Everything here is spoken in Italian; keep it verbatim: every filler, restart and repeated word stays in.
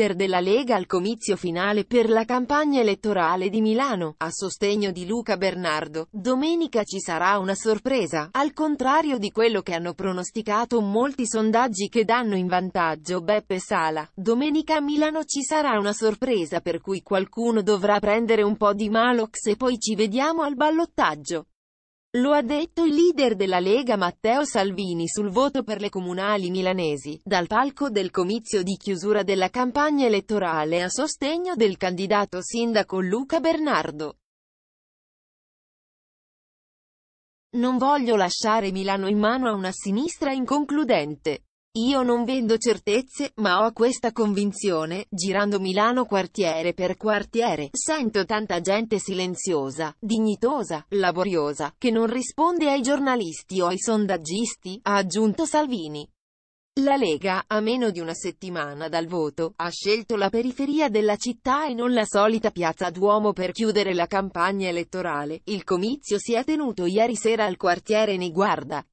leader della Lega al comizio finale per la campagna elettorale di Milano, a sostegno di Luca Bernardo. Domenica ci sarà una sorpresa, al contrario di quello che hanno pronosticato molti sondaggi che danno in vantaggio Beppe Sala. Domenica a Milano ci sarà una sorpresa per cui qualcuno dovrà prendere un po' di Malox e poi ci vediamo al ballottaggio. Lo ha detto il leader della Lega Matteo Salvini sul voto per le comunali milanesi, dal palco del comizio di chiusura della campagna elettorale a sostegno del candidato sindaco Luca Bernardo. Non voglio lasciare Milano in mano a una sinistra inconcludente. Io non vendo certezze, ma ho questa convinzione, girando Milano quartiere per quartiere, sento tanta gente silenziosa, dignitosa, laboriosa, che non risponde ai giornalisti o ai sondaggisti, ha aggiunto Salvini. La Lega, a meno di una settimana dal voto, ha scelto la periferia della città e non la solita piazza Duomo per chiudere la campagna elettorale. Il comizio si è tenuto ieri sera al quartiere Niguarda.